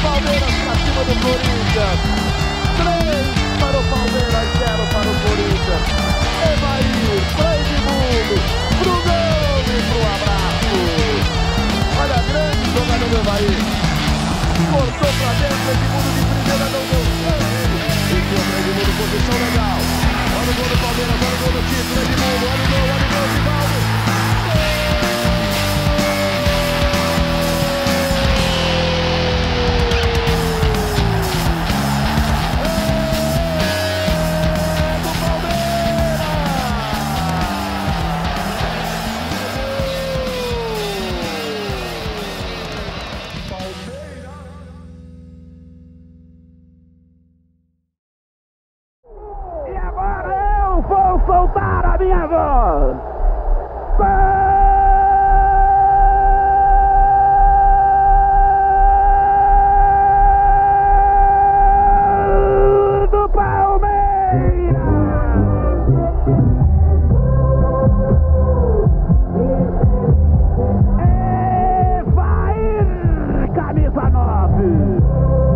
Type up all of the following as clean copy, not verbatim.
Palmeiras pra cima do Corinthians. 3 para o Palmeiras, 0 para o Corinthians. Evair, pra Edmundo, pro gol e pro abraço. Olha a grande jogada do Evair. Cortou pra dentro, Edmundo de primeira, não deu certo. E que o Edmundo, posição legal. Olha o gol do Palmeiras, olha o gol do título, Edmundo, olha o gol, Rivaldo. Vou soltar a minha voz. Do Palmeiras. Evair, camisa 9.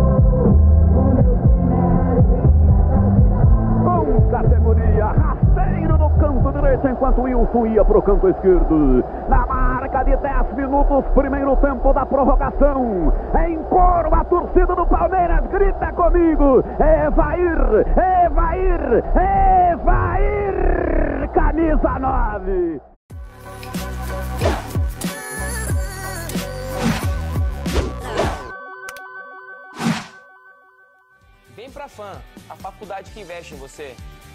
Categoria, rasteiro no canto direito, enquanto Wilson ia pro canto esquerdo. Na marca de 10 minutos, primeiro tempo da prorrogação. Em coro, a torcida do Palmeiras grita comigo: Evair, Evair, Evair, camisa 9. Vem pra FAM, a faculdade que investe em você.